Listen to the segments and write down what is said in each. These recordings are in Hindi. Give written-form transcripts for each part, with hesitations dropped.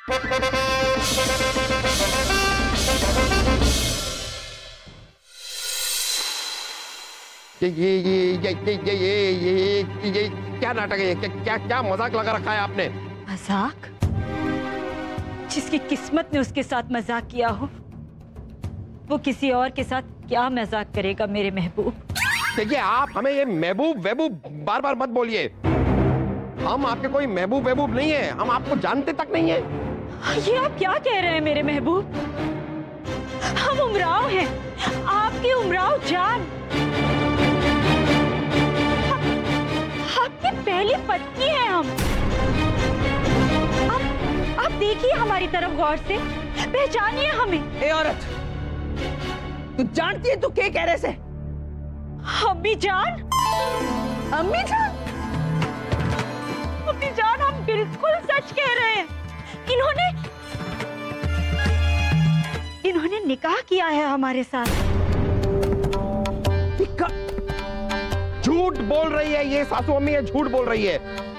ये क्या नाटक है? क्या क्या मजाक लगा रखा है आपने? मजाक? जिसकी किस्मत ने उसके साथ मजाक किया हो, वो किसी और के साथ क्या मजाक करेगा मेरे महबूब? देखिए, आप हमें ये महबूब वहबूब बार बार मत बोलिए। हम आपके कोई महबूब वहबूब नहीं है, हम आपको जानते तक नहीं है। ये आप क्या कह रहे हैं मेरे महबूब? हम उमराव हैं, आपकी उमराव जान, आपकी पहली पत्नी है हम। आप देखिए हमारी तरफ गौर से, पहचानिए हमें। ए औरत, तू जानती है तू क्या कह रहे से? अम्मी जान, अम्मी जान, अम्मी जान, हम बिल्कुल सच कह रहे हैं। इन्होंने निकाह किया है हमारे साथ। झूठ बोल रही है ये सासू अम्मी, है झूठ बोल रही है।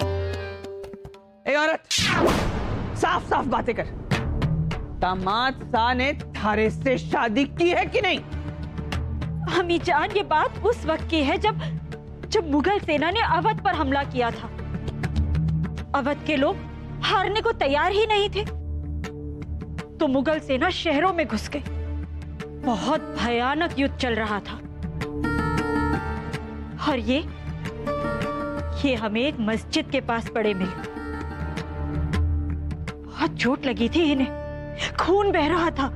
ए औरत, साफ साफ बातें कर। दामाद सा ने थारे से शादी की है कि नहीं? अम्मी जान, ये बात उस वक्त की है जब मुगल सेना ने अवध पर हमला किया था। अवध के लोग हारने को तैयार ही नहीं थे, तो मुगल सेना शहरों में घुस गई। बहुत भयानक युद्ध चल रहा था और ये हमें एक मस्जिद के पास पड़े मिले। बहुत चोट लगी थी इन्हें, खून बह रहा था।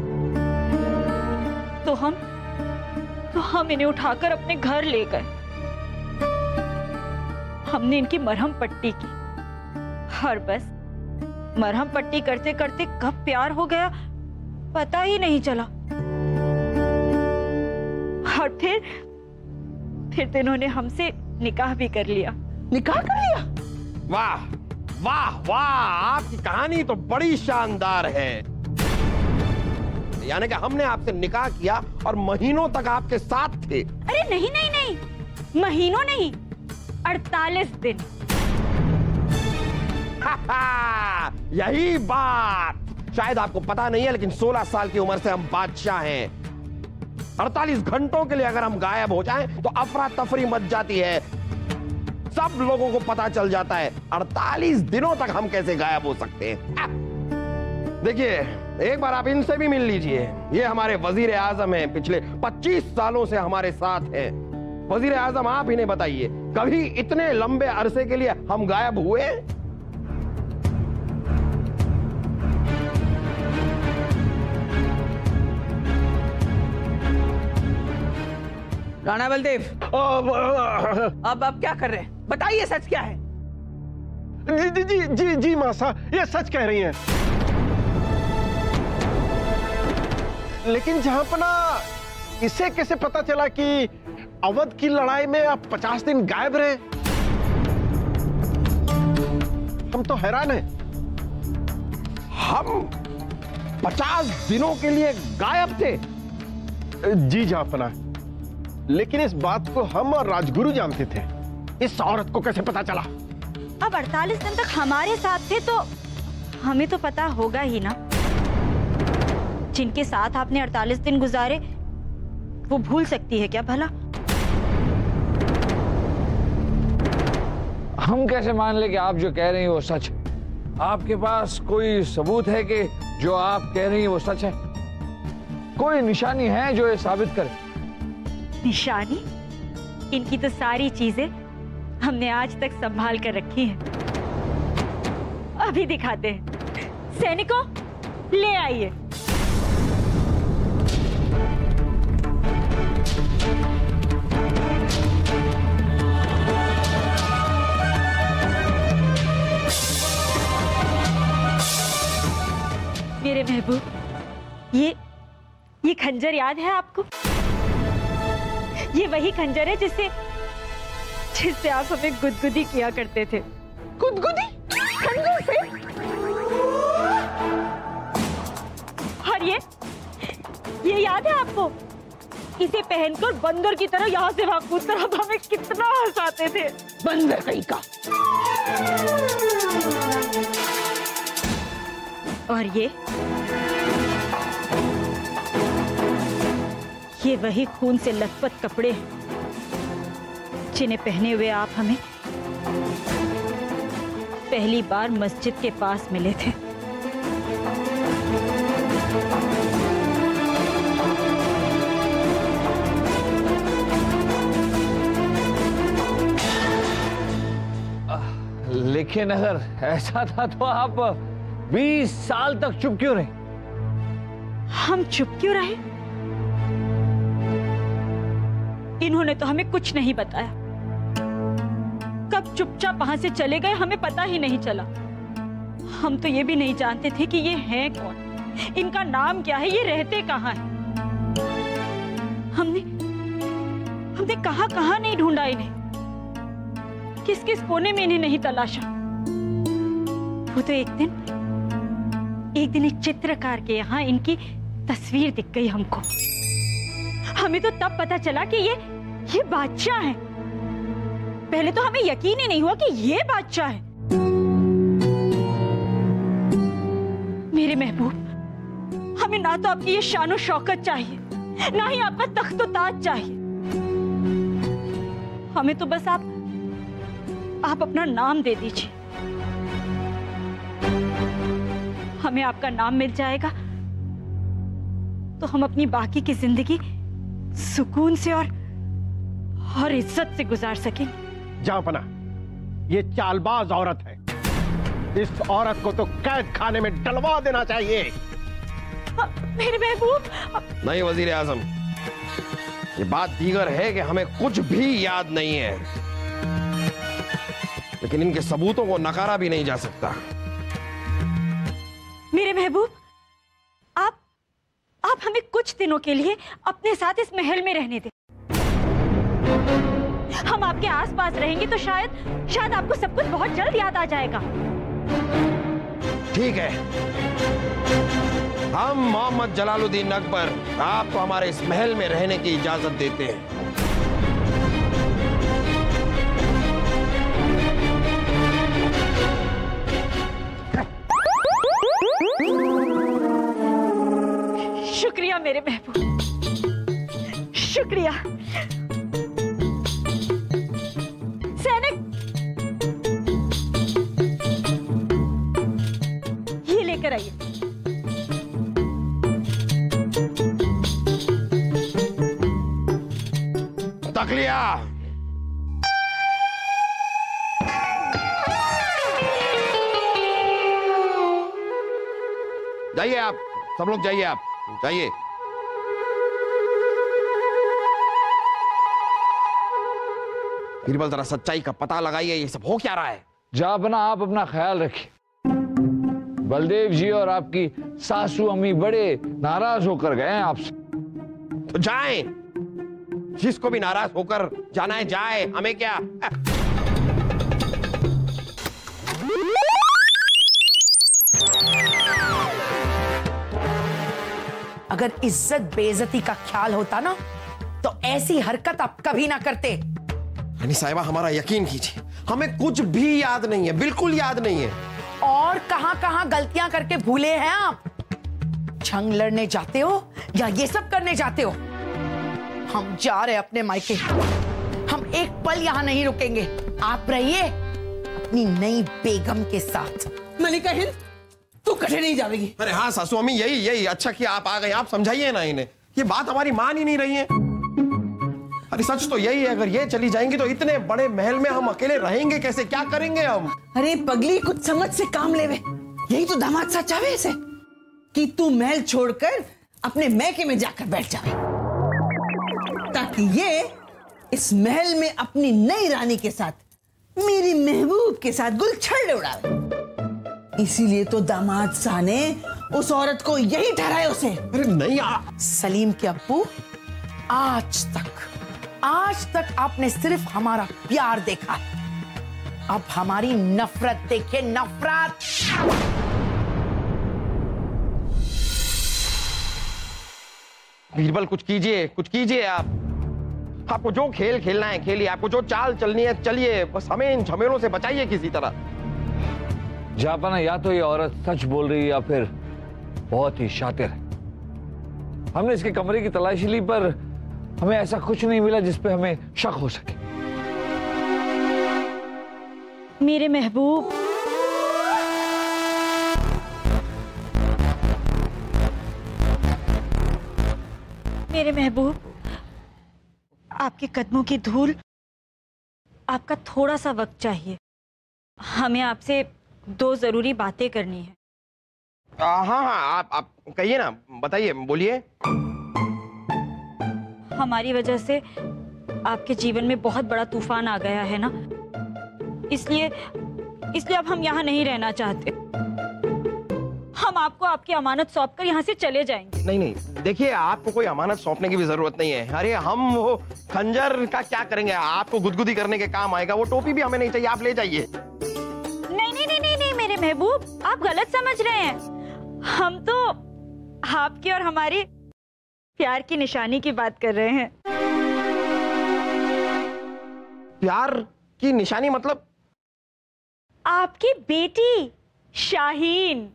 तो हम इन्हें उठाकर अपने घर ले गए। हमने इनकी मरहम पट्टी की और बस मरहम पट्टी करते करते कब प्यार हो गया पता ही नहीं चला। और फिर इन्होंने हमसे निकाह भी कर लिया। निकाह कर लिया? वाह वाह वाह, आपकी कहानी तो बड़ी शानदार है। यानी कि हमने आपसे निकाह किया और महीनों तक आपके साथ थे। अरे नहीं नहीं नहीं, महीनों नहीं, 48 दिन। यही बात शायद आपको पता नहीं है, लेकिन 16 साल की उम्र से हम बादशाह हैं। 48 घंटों के लिए अगर हम गायब हो जाएं तो अफरा तफरी मच जाती है, सब लोगों को पता चल जाता है। 48 दिनों तक हम कैसे गायब हो सकते हैं? देखिए, एक बार आप इनसे भी मिल लीजिए। ये हमारे वजीर आजम हैं, पिछले 25 सालों से हमारे साथ हैं। वजीर आजम, आप इन्हें बताइए, कभी इतने लंबे अरसे के लिए हम गायब हुए? राणा बलदेव, अब आप क्या कर रहे हैं? बताइए, सच क्या है? जी जी जी जी जी मासा, ये सच कह रही हैं। लेकिन जहांपना, इसे कैसे पता चला कि अवध की लड़ाई में आप 50 दिन गायब रहे? हम तो हैरान हैं। हम 50 दिनों के लिए गायब थे? जी जहांपना, लेकिन इस बात को हम और राजगुरु जानते थे। इस औरत को कैसे पता चला? अब 48 दिन तक हमारे साथ थे तो हमें तो पता होगा ही ना। जिनके साथ आपने 48 दिन गुजारे वो भूल सकती है क्या भला? हम कैसे मान ले कि आप जो कह रही हैं वो सच है? आपके पास कोई सबूत है कि जो आप कह रही हैं वो सच है? कोई निशानी है जो ये साबित करे? निशानी? इनकी तो सारी चीजें हमने आज तक संभाल कर रखी हैं। अभी दिखाते हैं। सैनिकों, ले आइए। मेरे महबूब, ये खंजर याद है आपको? ये वही खंजर है जिससे आप हमें गुदगुदी किया करते थे। गुदगुदी? खंजर से? और ये याद है आपको? इसे पहनकर बंदर की तरह यहाँ से वहां कूदकर आप हमें कितना हंसाते थे। बंदर कहीं का। और ये वही खून से लथपथ कपड़े हैं जिन्हें पहने हुए आप हमें पहली बार मस्जिद के पास मिले थे। लेकिन अगर ऐसा था तो आप 20 साल तक चुप क्यों रहे? हम चुप क्यों रहे? इन्होंने तो हमें कुछ नहीं बताया। कब चुपचाप वहां से चले गए हमें पता ही नहीं चला। हम तो ये भी नहीं जानते थे कि ये हैं कौन, इनका नाम क्या है, ये रहते कहाँ हैं। हमने कहाँ नहीं ढूंढा इन्हें, किस किस कोने में इन्हें नहीं तलाशा। वो तो एक दिन एक चित्रकार के यहाँ इनकी तस्वीर दिख गई हमको। हमें तो तब पता चला कि ये बादशाह हैं। पहले तो हमें यकीन ही नहीं हुआ कि ये बादशाह है। मेरे महबूब, हमें ना तो आपकी ये शान और शौकत चाहिए, ना ही आपका तख्त और ताज चाहिए। हमें तो बस आप अपना नाम दे दीजिए। हमें आपका नाम मिल जाएगा तो हम अपनी बाकी की जिंदगी सुकून से और इज्जत से गुजार सकेंगे। जहांपना, ये चालबाज औरत है। इस औरत को तो कैद खाने में डलवा देना चाहिए। मेरे महबूब। नहीं वजीर आजम, ये बात दीगर है कि हमें कुछ भी याद नहीं है, लेकिन इनके सबूतों को नकारा भी नहीं जा सकता। मेरे महबूब, आप हमें कुछ दिनों के लिए अपने साथ इस महल में रहने दें। हम आपके आसपास रहेंगे तो शायद आपको सब कुछ बहुत जल्द याद आ जाएगा। ठीक है, हम मोहम्मद जलालुद्दीन अकबर आपको हमारे इस महल में रहने की इजाजत देते हैं। शुक्रिया मेरे महबूब, शुक्रिया। सैनिक, ये लेकर आइए। तकलिया। जाइए आप, सब लोग जाइए, आप जाइए। बीरबल, जरा सच्चाई का पता लगाइए, ये सब हो क्या रहा है? जहांपना, आप अपना ख्याल रखिए। बलदेव जी और आपकी सासू अम्मी बड़े नाराज होकर गए हैं आपसे। तो जाएं, जिसको भी नाराज होकर जाना है जाए, हमें क्या। अगर इज्जत बेइज्जती का ख्याल होता ना तो ऐसी हरकत आप कभी ना करते। रानी साहिबा, हमारा यकीन कीजिए, हमें कुछ भी याद नहीं है, बिल्कुल याद नहीं है। और कहां-कहां गलतियां करके भूले हैं आप? जंग लड़ने जाते हो या ये सब करने जाते हो? हम जा रहे अपने मायके, हम एक पल यहां नहीं रुकेंगे। आप रहिए अपनी नई बेगम के साथ। मलिका हिंद, तू कहीं नहीं जाएगी। अरे हाँ सासू अम्मी, यही अच्छा कि आप आ गए। आप समझाइए ना इन्हें, ये बात हमारी मान ही नहीं रही है। अरे सच तो यही है, अगर ये चली जाएंगी तो इतने बड़े महल में हम अकेले रहेंगे कैसे, क्या करेंगे हम? अरे पगली, कुछ समझ से काम लेवे। यही तो दामाद सा चाहे इसे कि तू महल छोड़कर अपने मैके में जाकर बैठ जावे, ताकि ये इस महल में अपनी नई रानी के साथ, मेरी महबूब के साथ गुलछड़ उड़ावे। इसीलिए तो दामाद साह ने उस औरत को यही ठहराया उसे। अरे नहीं सलीम के अब्बू, आज तक आपने सिर्फ हमारा प्यार देखा है, अब हमारी नफरत देखिए, नफरत। बीरबल, कुछ कीजिए आप। आपको जो खेल खेलना है खेलिए, आपको जो चाल चलनी है चलिए, बस हमें इन झमेलों से बचाइए किसी तरह। जापाना, या तो ये औरत सच बोल रही है या फिर बहुत ही शातिर है। हमने इसके कमरे की तलाशी ली पर हमें ऐसा कुछ नहीं मिला जिस पे हमें शक हो सके। मेरे महबूब, मेरे महबूब, आपके कदमों की धूल, आपका थोड़ा सा वक्त चाहिए। हमें आपसे 2 जरूरी बातें करनी है। हाँ हाँ, आप कहिए ना, बताइए, बोलिए। हमारी वजह से आपके जीवन में बहुत बड़ा तूफान आ गया है ना, इसलिए अब हम यहाँ नहीं रहना चाहते। हम आपको आपकी अमानत सौंपकर यहाँ से चले जाएंगे। नहीं, देखिए, आपको कोई अमानत सौंपने की भी जरूरत नहीं है। अरे हम वो खंजर का क्या करेंगे, आपको गुदगुदी करने के काम आएगा। वो टोपी भी हमें नहीं चाहिए, आप ले जाइए। नहीं मेरे महबूब, आप गलत समझ रहे हैं। हम तो आपकी और हमारी प्यार की निशानी की बात कर रहे हैं। प्यार की निशानी मतलब? आपकी बेटी शाहीन।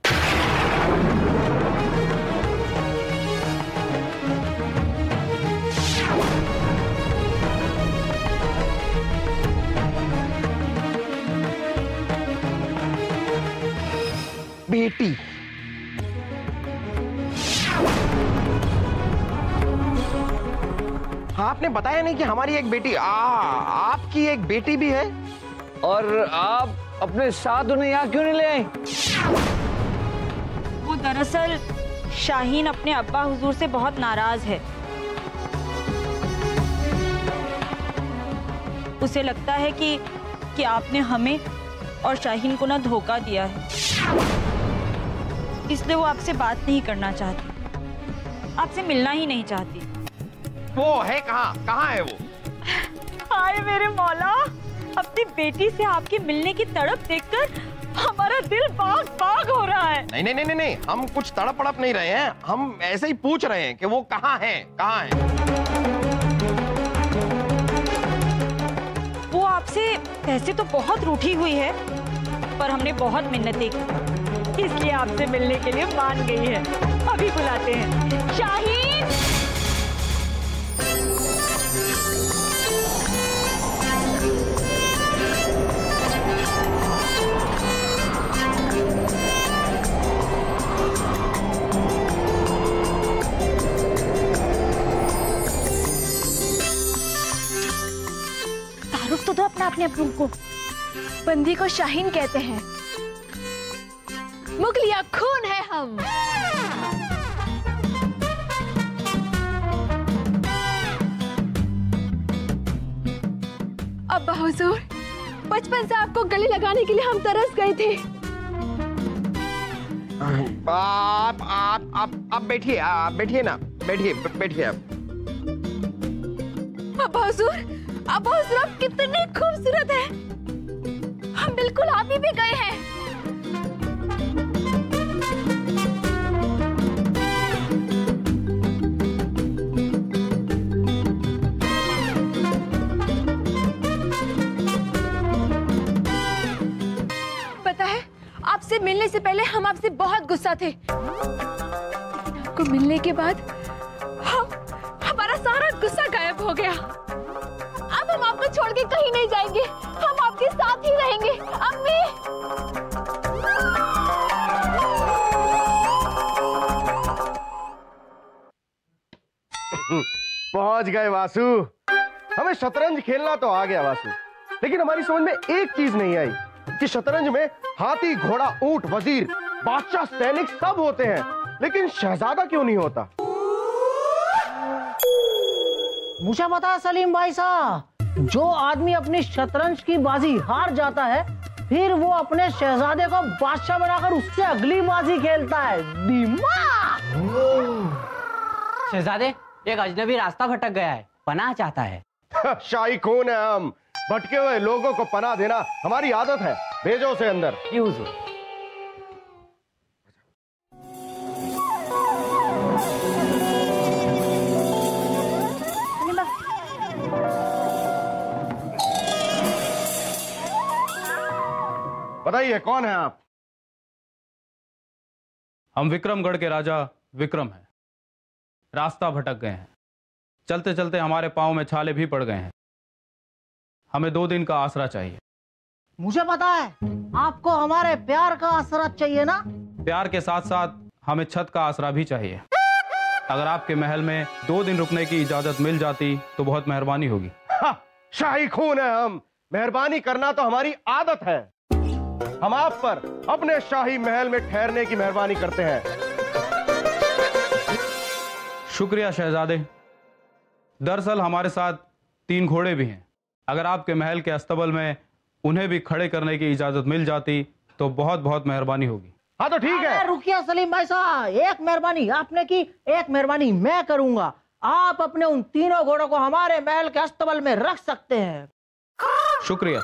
बेटी? आपने बताया नहीं कि हमारी एक बेटी, आपकी एक बेटी भी है? और आप अपने साथ उन्हें यहाँ क्यों नहीं ले आए? वो दरअसल शाहीन अपने अब्बा हुजूर से बहुत नाराज है। उसे लगता है कि आपने हमें और शाहीन को ना धोखा दिया है, इसलिए वो आपसे बात नहीं करना चाहती, आपसे मिलना ही नहीं चाहती। वो है कहाँ है वो? हाय मेरे मौला, अपनी बेटी से आपके मिलने की तड़प देखकर हमारा दिल बाग बाग हो रहा है। नहीं, हम कुछ तड़प अड़प नहीं रहे हैं, हम ऐसे ही पूछ रहे हैं कि वो कहाँ है। वो आपसे वैसे तो बहुत रूठी हुई है, पर हमने बहुत मिन्नतें की, इसलिए आपसे मिलने के लिए मान गई है। अभी बुलाते हैं। शाहीन! तारुफ तो दो अपने अब्बू को। बंदी को शाहीन कहते हैं, मुगलिया खून है हम। अब्बा हुजूर, बचपन से आपको गले लगाने के लिए हम तरस गए थे। आप बैठिए ना, बैठिए आप। अब्बा हुजूर, आप कितने खूबसूरत हैं। हम बिल्कुल आप ही भी गए हैं। पता है, आपसे मिलने से पहले हम आपसे बहुत गुस्सा थे, आपको मिलने के बाद हमारा सारा गुस्सा गायब हो गया। अब हम आपको छोड़ के कहीं नहीं जाएंगे, हम आपके साथ ही रहेंगे। अम्मी! पहुंच गए वासु। हमें शतरंज खेलना तो आ गया वासु, लेकिन हमारी समझ में एक चीज नहीं आई कि शतरंज में हाथी, घोड़ा, ऊंट, वजीर, बादशाह, सैनिक सब होते हैं, लेकिन शहजादा क्यों नहीं होता? मुझे पता है सलीम भाई साहब, जो आदमी अपनी शतरंज की बाजी हार जाता है, फिर वो अपने शहजादे को बादशाह बनाकर उससे अगली बाजी खेलता है। दिमाग! शहजादे, एक अजनबी रास्ता भटक गया है, पनाह चाहता है। शाही खून है हम, भटके हुए लोगों को पनाह देना हमारी आदत है। भेजो उसे अंदर। जी हुजूर। बताइए, कौन है आप? हम विक्रमगढ़ के राजा विक्रम हैं। रास्ता भटक गए हैं। चलते चलते हमारे पाँव में छाले भी पड़ गए हैं। हमें 2 दिन का आसरा चाहिए। मुझे पता है, आपको हमारे प्यार का आसरा चाहिए ना? प्यार के साथ साथ हमें छत का आसरा भी चाहिए। अगर आपके महल में 2 दिन रुकने की इजाजत मिल जाती तो बहुत मेहरबानी होगी। शाही खून है हम, मेहरबानी करना तो हमारी आदत है। हम आप पर अपने शाही महल में ठहरने की मेहरबानी करते हैं। शुक्रिया शहजादे। दरअसल हमारे साथ 3 घोड़े भी हैं। अगर आपके महल के अस्तबल में उन्हें भी खड़े करने की इजाजत मिल जाती तो बहुत बहुत मेहरबानी होगी। हाँ तो ठीक है। रुकिए सलीम भाई साहब, एक मेहरबानी आपने की, एक मेहरबानी मैं करूंगा। आप अपने उन 3 घोड़ों को हमारे महल के अस्तबल में रख सकते हैं। शुक्रिया।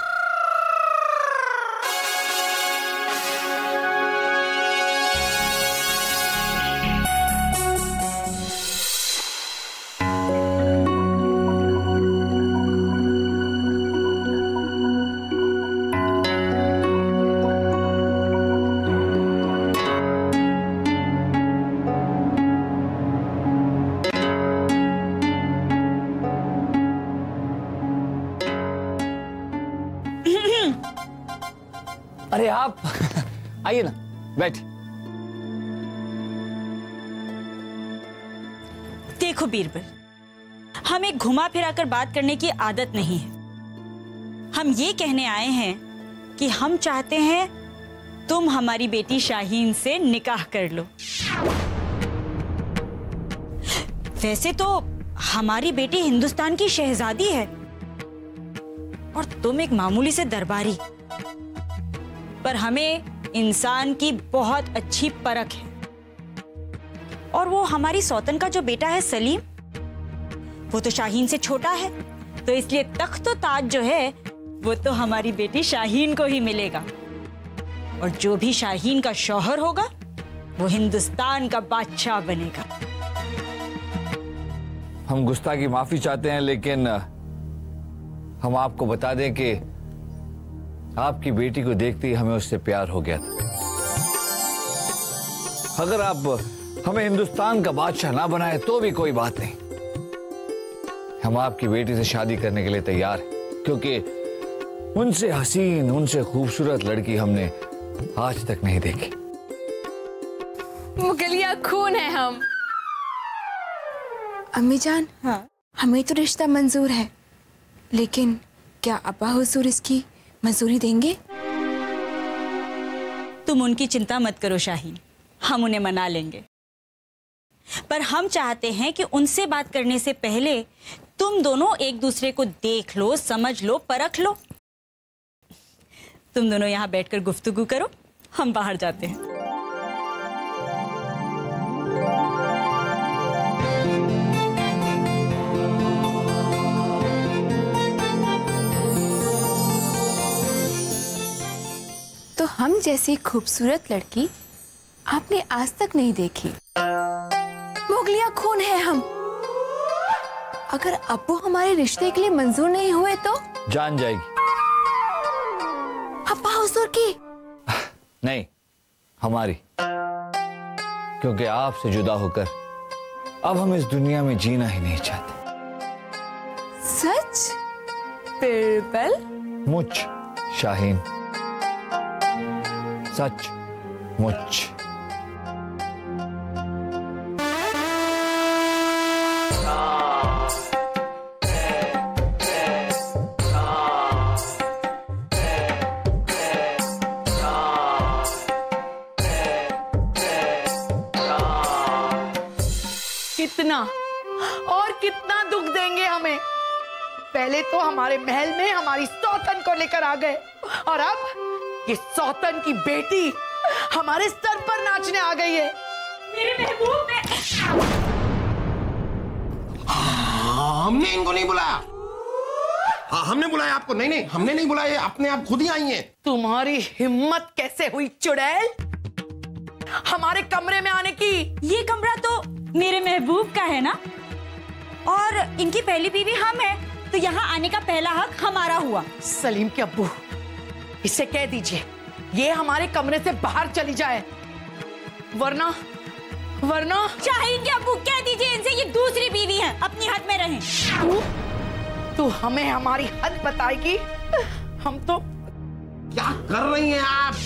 अरे आप आइए ना, बैठ। देखो बीरबल, हमें घुमा फिरा कर बात करने की आदत नहीं है। हम ये कहने आए हैं कि हम चाहते हैं तुम हमारी बेटी शाहीन से निकाह कर लो। वैसे तो हमारी बेटी हिंदुस्तान की शहजादी है और तुम एक मामूली से दरबारी, पर हमें इंसान की बहुत अच्छी परख है। और वो हमारी सौतन का जो बेटा है सलीम, वो तो शाहीन से छोटा है, तो इसलिए तख्त और ताज जो है वो तो हमारी बेटी शाहीन को ही मिलेगा। और जो भी शाहीन का शौहर होगा वो हिंदुस्तान का बादशाह बनेगा। हम गुस्ताखी माफी चाहते हैं, लेकिन हम आपको बता दें कि आपकी बेटी को देखते ही हमें उससे प्यार हो गया था। अगर आप हमें हिंदुस्तान का बादशाह ना बनाए तो भी कोई बात नहीं, हम आपकी बेटी से शादी करने के लिए तैयार हैं, क्योंकि उनसे हसीन, उनसे खूबसूरत लड़की हमने आज तक नहीं देखी। मुगलिया खून है हम। अम्मी जान, हाँ? हमें तो रिश्ता मंजूर है, लेकिन क्या अब्बा हुजूर इसकी मंजूरी देंगे? तुम उनकी चिंता मत करो शाहीन, हम उन्हें मना लेंगे। पर हम चाहते हैं कि उनसे बात करने से पहले तुम दोनों एक दूसरे को देख लो, समझ लो, परख लो। तुम दोनों यहाँ बैठकर गुफ्तगू करो, हम बाहर जाते हैं। तो हम जैसी खूबसूरत लड़की आपने आज तक नहीं देखी। मुगलिया खून है हम। अगर अब्बू हमारे रिश्ते के लिए मंजूर नहीं हुए तो जान जाएगी। अब्बा हुजूर की नहीं, हमारी, क्योंकि आपसे जुदा होकर अब हम इस दुनिया में जीना ही नहीं चाहते। सच बिरबल? मुझ शाहीन, सच मुझ। कितना और कितना दुख देंगे हमें? पहले तो हमारे महल में हमारी सौतन को लेकर आ गए, और अब ये सौतन की बेटी हमारे सर पर नाचने आ गई है। मेरे महबूब ने हमने इनको नहीं बुलाया। हाँ, हमने बुलाया आपको? नहीं नहीं, हमने नहीं बुलाया, अपने आप खुद ही आई हैं। तुम्हारी हिम्मत कैसे हुई चुड़ैल हमारे कमरे में आने की? ये कमरा तो मेरे महबूब का है ना, और इनकी पहली बीवी हम है, तो यहाँ आने का पहला हक हमारा हुआ। सलीम के अब्बू, इसे कह दीजिए ये हमारे कमरे से बाहर चली जाए। वरना वरना शाहीन के अब्बू कह दीजिए इनसे ये दूसरी बीवी है, अपनी हद में रहें। तू हमें हमारी हद बताएगी? हम तो क्या कर रही हैं आप?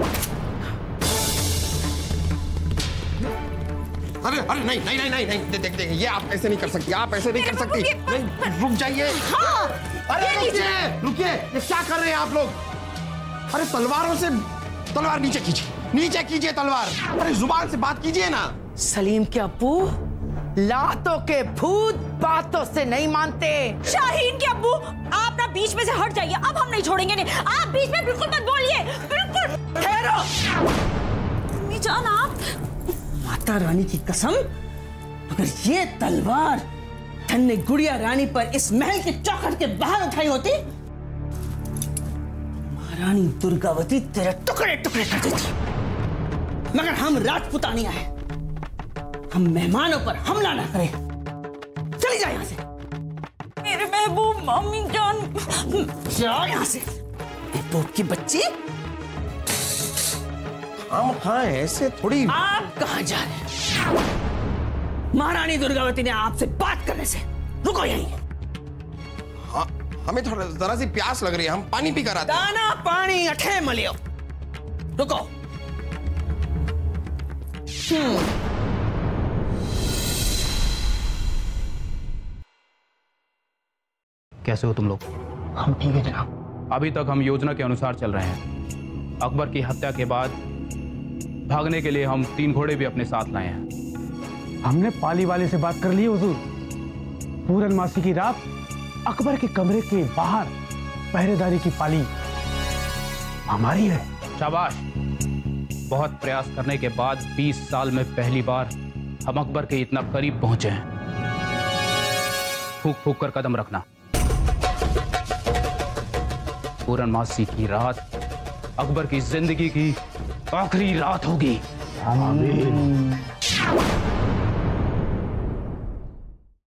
अरे अरे नहीं नहीं नहीं नहीं नहीं, देख देख, ये आप ऐसे नहीं कर सकती, आप ऐसे नहीं कर सकती। नहीं, रुक जाइए। हाँ, अरे रुकिए रुकिए, ये क्या कर रहे हैं आप लोग? अरे तलवारों से, तलवार नीचे कीजिए, नीचे कीजिए तलवार। अरे जुबान से बात कीजिए ना। सलीम के अब्बू लातों के भूत बातों से नहीं मानते। शाहीन के अब्बू आप ना बीच में से हट जाइए, अब हम नहीं छोड़ेंगे। नहीं, आप बीच में बिल्कुल मत बोलिए, बिल्कुल। ठहरो। अम्मी जान, आप माता रानी की कसम, अगर ये तलवार धन्य गुड़िया रानी पर इस महल के चौखट के बाहर उठाई होती, महारानी दुर्गावती तेरे टुकड़े टुकड़े कर देती। मगर हम राजपुतानियां हैं, हम मेहमानों पर हमला ना करें। चली जाए यहां से। मेरे महबूब, अम्मी जान जाओ यहां से, महबूब की बच्ची। हम हाँ ऐसे थोड़ी। आप कहां जा रहे हैं? महारानी दुर्गावती ने आपसे बात करने से रुको यहीं। हाँ, हमें थोड़ा जरा सी प्यास लग रही है, हम पानी पी कर आते हैं। दाना पानी अठे मलियो, रुको। कैसे हो तुम लोग? हम ठीक है जनाब। अभी तक हम योजना के अनुसार चल रहे हैं। अकबर की हत्या के बाद भागने के लिए हम 3 घोड़े भी अपने साथ लाए हैं। हमने पाली वाले से बात कर ली हुजूर। पूरनमासी की रात अकबर के कमरे के बाहर पहरेदारी की पाली हमारी है। शाबाश। बहुत प्रयास करने के बाद 20 साल में पहली बार हम अकबर के इतना करीब पहुंचे हैं। फूक फूक कर कदम रखना। पूरनमासी की रात अकबर की जिंदगी की आखिरी रात होगी। आमीन।